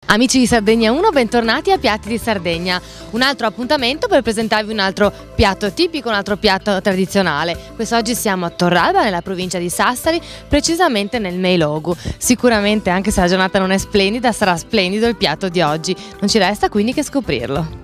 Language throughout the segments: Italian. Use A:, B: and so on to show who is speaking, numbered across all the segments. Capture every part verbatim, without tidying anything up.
A: Amici di Sardegna uno, bentornati a Piatti di Sardegna, un altro appuntamento per presentarvi un altro piatto tipico, un altro piatto tradizionale. Quest'oggi siamo a Torralba, nella provincia di Sassari, precisamente nel Meilogu. Sicuramente, anche se la giornata non è splendida, sarà splendido il piatto di oggi. Non ci resta quindi che scoprirlo.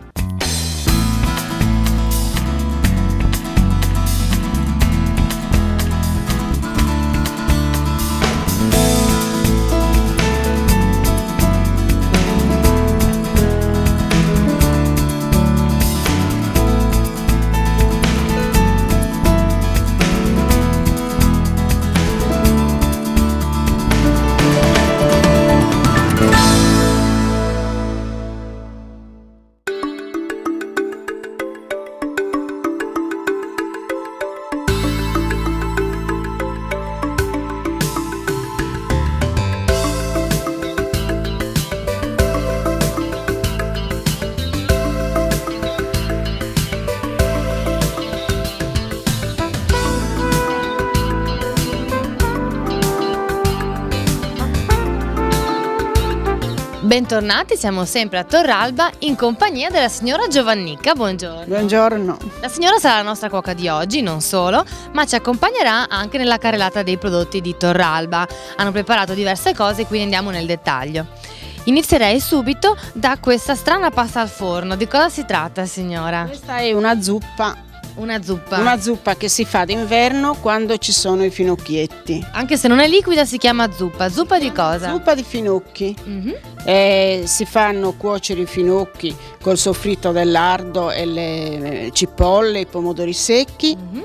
A: Bentornati, siamo sempre a Torralba in compagnia della signora Giovannicca. Buongiorno.
B: Buongiorno.
A: La signora sarà la nostra cuoca di oggi, non solo, ma ci accompagnerà anche nella carrellata dei prodotti di Torralba. Hanno preparato diverse cose, quindi andiamo nel dettaglio. Inizierei subito da questa strana pasta al forno. Di cosa si tratta, signora?
B: Questa è una zuppa.
A: Una zuppa.
B: Una zuppa che si fa d'inverno quando ci sono i finocchietti.
A: Anche se non è liquida si chiama zuppa. Zuppa di cosa?
B: Zuppa di finocchi.
A: Mm-hmm.
B: eh, si fanno cuocere i finocchi col soffritto del lardo e le cipolle, i pomodori secchi. Mm-hmm.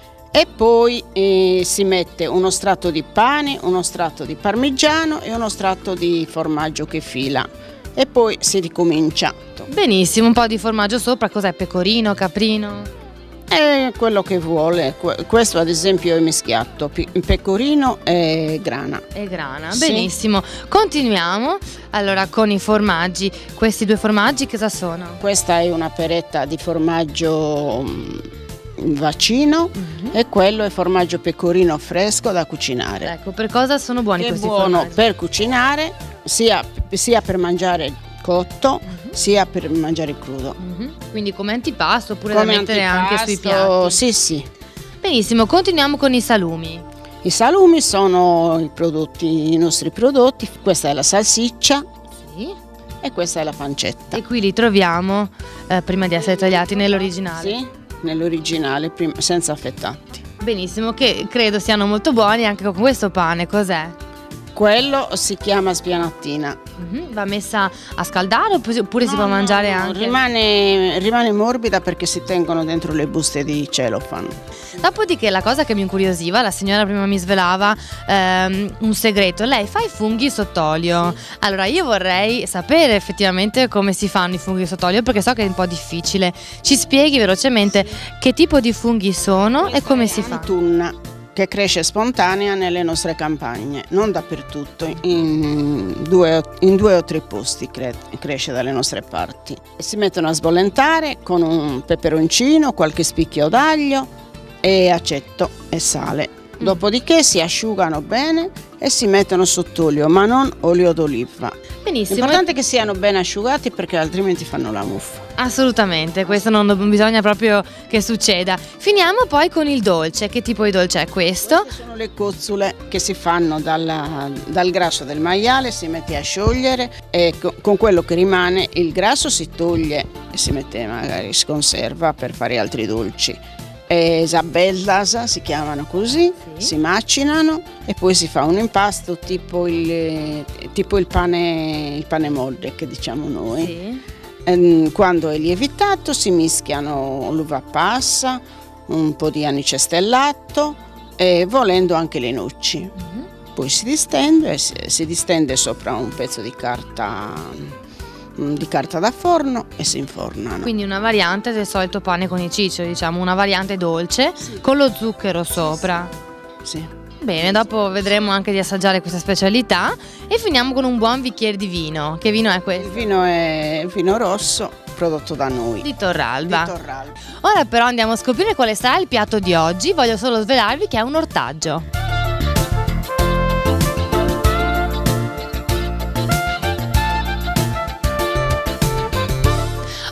B: E poi eh, si mette uno strato di pane, uno strato di parmigiano e uno strato di formaggio che fila. E poi si ricomincia.
A: Benissimo, un po' di formaggio sopra. Cos'è? Pecorino, caprino?
B: È quello che vuole. Questo ad esempio è mischiato pecorino e grana.
A: E grana,
B: sì.
A: Benissimo. Continuiamo allora con i formaggi. Questi due formaggi cosa sono?
B: Questa è una peretta di formaggio vaccino. Mm-hmm. E quello è formaggio pecorino fresco da cucinare.
A: Ecco, per cosa sono buoni
B: è
A: questi
B: buono
A: formaggi?
B: Per cucinare, sia, sia per mangiare cotto, mm-hmm. sia per mangiare crudo.
A: Mm-hmm. Quindi come antipasto oppure
B: come
A: da mettere
B: antipasto,
A: anche sui piatti?
B: Sì, sì.
A: Benissimo, continuiamo con i salumi.
B: I salumi sono i prodotti, i nostri prodotti. Questa è la salsiccia.
A: Sì.
B: E questa è la pancetta.
A: E qui li troviamo eh, prima di essere tagliati nell'originale?
B: Sì, nell'originale, senza affettati.
A: Benissimo, che credo siano molto buoni anche con questo pane. Cos'è?
B: Quello si chiama spianattina.
A: Mm-hmm. Va messa a scaldare oppure no, si può mangiare
B: no,
A: anche?
B: Rimane, rimane morbida perché si tengono dentro le buste di cellophane.
A: Dopodiché la cosa che mi incuriosiva, la signora prima mi svelava ehm, un segreto. Lei fa i funghi sott'olio. Sì. Allora io vorrei sapere effettivamente come si fanno i funghi sott'olio, perché so che è un po' difficile. Ci spieghi velocemente sì. Che tipo di funghi sono Questa e come si fa?
B: Tunna, che cresce spontanea nelle nostre campagne, non dappertutto, in due, in due o tre posti cre cresce dalle nostre parti. Si mettono a sbollentare con un peperoncino, qualche spicchio d'aglio e aceto e sale. Mm. Dopodiché si asciugano bene e si mettono sott'olio, ma non olio d'oliva.
A: Benissimo.
B: L'importante è che siano ben asciugati perché altrimenti fanno la muffa.
A: Assolutamente, questo non bisogna proprio che succeda. Finiamo poi con il dolce. Che tipo di dolce è questo?
B: Queste sono le cozzule che si fanno dalla, dal grasso del maiale, si mette a sciogliere e con quello che rimane il grasso si toglie e si mette magari si conserva per fare altri dolci. E Isabellas si chiamano così, sì. Si macinano e poi si fa un impasto tipo il, tipo il pane, il pane molde che diciamo noi.
A: Sì.
B: Quando è lievitato si mischiano l'uva passa, un po' di anice stellato e volendo anche le noci. Mm-hmm. Poi si distende, si, si distende sopra un pezzo di carta, di carta da forno e si infornano.
A: Quindi una variante del solito pane con i ciccioli, diciamo, una variante dolce
B: sì. Con
A: lo zucchero sopra.
B: Sì.
A: Bene, dopo vedremo anche di assaggiare questa specialità e finiamo con un buon bicchiere di vino. Che vino è questo?
B: Il vino è vino rosso prodotto da noi.
A: Di Torralba.
B: Di Torralba.
A: Ora però andiamo a scoprire quale sarà il piatto di oggi. Voglio solo svelarvi che è un ortaggio.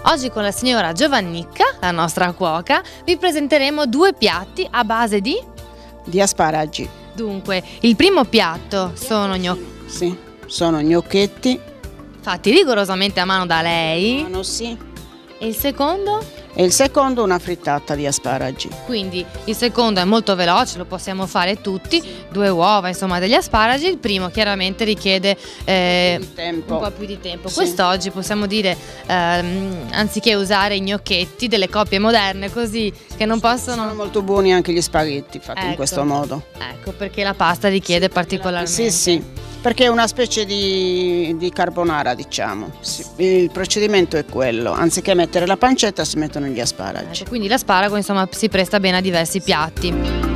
A: Oggi con la signora Giovannicca, la nostra cuoca, vi presenteremo due piatti a base di...
B: Di asparagi.
A: Dunque, il primo piatto sono gnocchi.
B: Sì, sono gnocchetti.
A: Fatti rigorosamente a mano da lei.
B: Mano sì.
A: E il secondo?
B: E il secondo una frittata di asparagi.
A: Quindi il secondo è molto veloce, lo possiamo fare tutti, due uova insomma degli asparagi. Il primo chiaramente richiede eh,
B: Il tempo.
A: un po' più di tempo.
B: Sì.
A: Quest'oggi possiamo dire, ehm, anziché usare i gnocchetti, delle coppie moderne così che non possono...
B: Sono molto buoni anche gli spaghetti fatti
A: Ecco.
B: in questo modo.
A: Ecco, perché la pasta richiede particolarmente...
B: Sì, sì, perché è una specie di, di carbonara, diciamo. Sì, il procedimento è quello, anziché mettere la pancetta si mettono gli asparagi.
A: Ecco, quindi l'asparago insomma si presta bene a diversi piatti.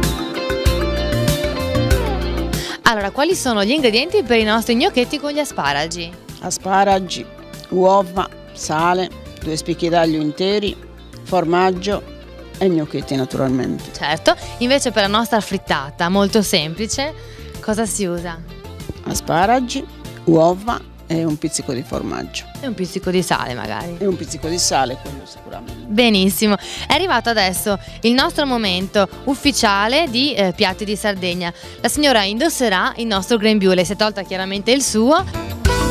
A: Allora, quali sono gli ingredienti per i nostri gnocchetti con gli asparagi?
B: Asparagi, uova, sale, due spicchi d'aglio interi, formaggio e gnocchetti naturalmente.
A: Certo, invece per la nostra frittata, molto semplice, cosa si usa?
B: Asparagi, uova e un pizzico di formaggio.
A: E un pizzico di sale magari.
B: E un pizzico di sale, quello sicuramente.
A: Benissimo, è arrivato adesso il nostro momento ufficiale di eh, piatti di Sardegna. La signora indosserà il nostro grembiule, si è tolta chiaramente il suo.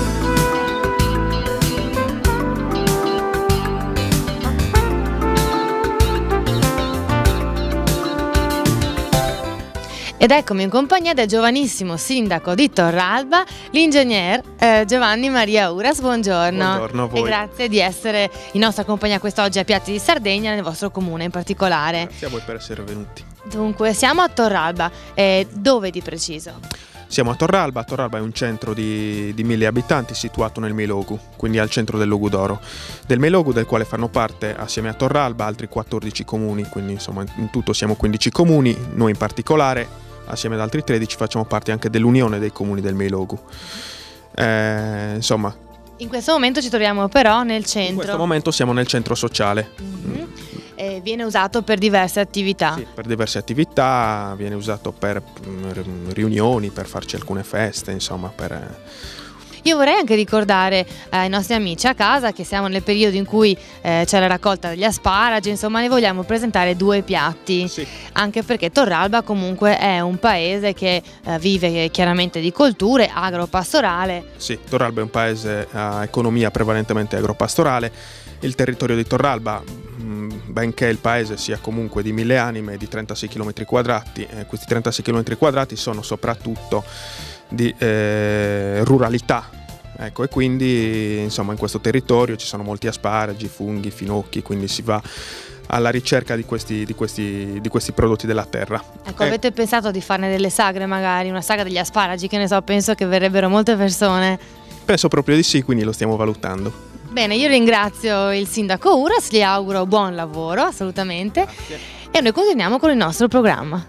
A: Ed eccomi in compagnia del giovanissimo sindaco di Torralba, l'ingegner eh, Giovanni Maria Uras. Buongiorno.
C: Buongiorno a voi.
A: E grazie di essere in nostra compagnia quest'oggi a Piatti di Sardegna, nel vostro comune in particolare.
C: Grazie a voi per essere venuti.
A: Dunque, siamo a Torralba. Eh, dove di preciso?
C: Siamo a Torralba. Torralba è un centro di, di mille abitanti situato nel Meilogu, quindi al centro del Logu d'Oro. Del Meilogu, del quale fanno parte assieme a Torralba altri quattordici comuni, quindi insomma in tutto siamo quindici comuni, noi in particolare. Assieme ad altri tredici facciamo parte anche dell'Unione dei Comuni del Meilogu. Eh, insomma,
A: In questo momento ci troviamo però nel centro.
C: in questo momento siamo nel centro sociale.
A: Mm-hmm. Eh, viene usato per diverse attività.
C: Sì, per diverse attività, viene usato per mm, riunioni, per farci alcune feste, insomma, per... eh,
A: Io vorrei anche ricordare eh, ai nostri amici a casa che siamo nel periodo in cui eh, c'è la raccolta degli asparagi, insomma ne vogliamo presentare due piatti,
C: Sì.
A: anche perché Torralba comunque è un paese che eh, vive chiaramente di colture, agropastorale.
C: Sì, Torralba è un paese a economia prevalentemente agropastorale. Il territorio di Torralba, mh, benché il paese sia comunque di mille anime e di trentasei chilometri quadrati, eh, questi trentasei chilometri quadrati sono soprattutto di eh, ruralità. Ecco, e quindi insomma in questo territorio ci sono molti asparagi, funghi, finocchi, quindi si va alla ricerca di questi, di questi, di questi prodotti della terra.
A: Ecco,
C: Eh,
A: avete pensato di farne delle sagre magari, una sagra degli asparagi, che ne so, penso che verrebbero molte persone.
C: penso proprio di sì, quindi lo stiamo valutando.
A: Bene, io ringrazio il sindaco Uras, gli auguro buon lavoro, assolutamente,
C: Grazie.
A: e noi continuiamo con il nostro programma.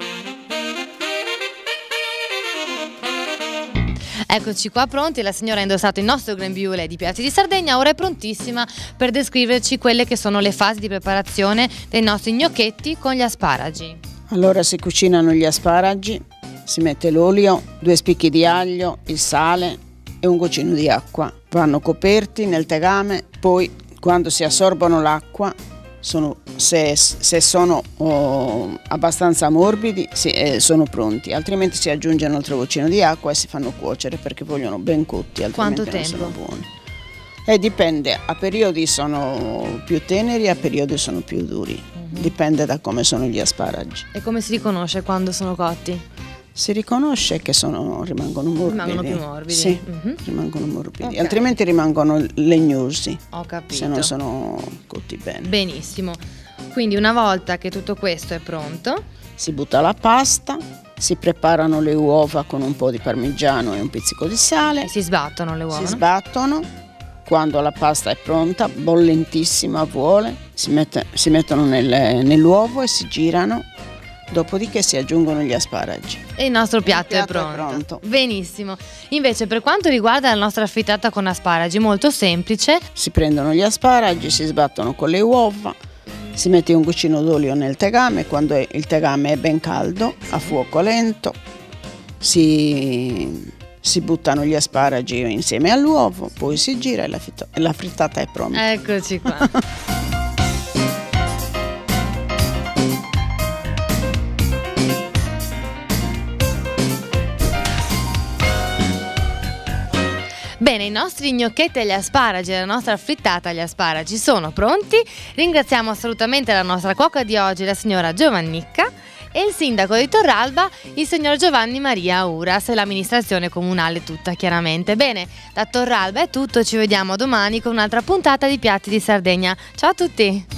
A: Eccoci qua pronti, la signora ha indossato il nostro grembiule di Piatti di Sardegna, ora è prontissima per descriverci quelle che sono le fasi di preparazione dei nostri gnocchetti con gli asparagi.
B: Allora si cucinano gli asparagi, si mette l'olio, due spicchi di aglio, il sale e un goccino di acqua. Vanno coperti nel tegame, poi quando si assorbono l'acqua, sono, se, se sono oh, abbastanza morbidi si, eh, sono pronti, altrimenti si aggiunge un altro goccino di acqua e si fanno cuocere perché vogliono ben cotti, altrimenti
A: Quanto
B: non
A: tempo?
B: sono buoni. E dipende, a periodi sono più teneri, a periodi sono più duri,
A: Mhm.
B: dipende da come sono gli asparagi.
A: E come si riconosce quando sono cotti?
B: Si riconosce che sono, rimangono morbidi.
A: Rimangono più morbidi.
B: Sì,
A: Mhm.
B: rimangono morbidi,
A: Ok.
B: altrimenti rimangono legnosi
A: Ho capito.
B: se non sono cotti bene.
A: Benissimo. Quindi una volta che tutto questo è pronto,
B: Si butta la pasta, si preparano le uova con un po' di parmigiano e un pizzico di sale,
A: si sbattono le uova,
B: si
A: no?
B: sbattono. Quando la pasta è pronta, bollentissima vuole, si, mette- si mettono nel- nell'uovo e si girano, dopodiché si aggiungono gli asparagi.
A: E il nostro piatto,
B: piatto
A: è,
B: è
A: pronto.
B: pronto.
A: Benissimo. Invece per quanto riguarda la nostra frittata con asparagi, molto semplice.
B: Si prendono gli asparagi, si sbattono con le uova, si mette un goccino d'olio nel tegame, quando è- il tegame è ben caldo, a fuoco lento, si si buttano gli asparagi insieme all'uovo, poi si gira e la, fito- la frittata è pronta.
A: Eccoci qua. Bene, i nostri gnocchetti agli asparagi e la nostra frittata agli asparagi sono pronti. Ringraziamo assolutamente la nostra cuoca di oggi, la signora Giovannicca, e il sindaco di Torralba, il signor Giovanni Maria Uras, e l'amministrazione comunale tutta, chiaramente. Bene, da Torralba è tutto, ci vediamo domani con un'altra puntata di Piatti di Sardegna. Ciao a tutti!